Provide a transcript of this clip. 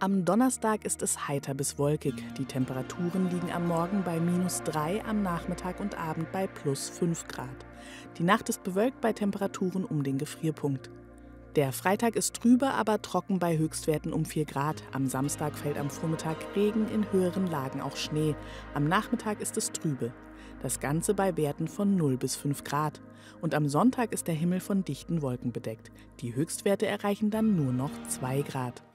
Am Donnerstag ist es heiter bis wolkig. Die Temperaturen liegen am Morgen bei -3, am Nachmittag und Abend bei +5 Grad. Die Nacht ist bewölkt bei Temperaturen um den Gefrierpunkt. Der Freitag ist trübe, aber trocken bei Höchstwerten um 4 Grad. Am Samstag fällt am Vormittag Regen, in höheren Lagen auch Schnee. Am Nachmittag ist es trübe. Das Ganze bei Werten von 0 bis 5 Grad. Und am Sonntag ist der Himmel von dichten Wolken bedeckt. Die Höchstwerte erreichen dann nur noch 2 Grad.